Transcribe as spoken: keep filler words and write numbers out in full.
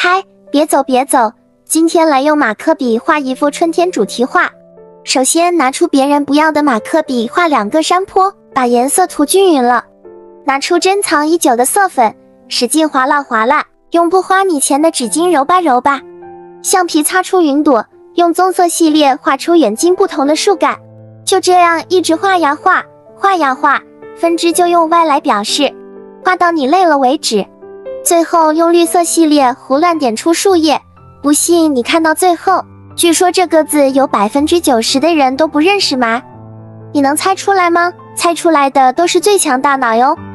嗨，别走别走，今天来用马克笔画一幅春天主题画。首先拿出别人不要的马克笔，画两个山坡，把颜色涂均匀了。拿出珍藏已久的色粉，使劲划拉划拉，用不花你钱的纸巾揉吧揉吧。橡皮擦出云朵，用棕色系列画出远近不同的树干。就这样一直画呀画，画呀画，分支就用 Y 来表示，画到你累了为止。最后用绿色系列胡乱点出树叶，不信你看到最后，据说这个字有 百分之九十 的人都不认识吗？你能猜出来吗？猜出来的都是最强大脑哟。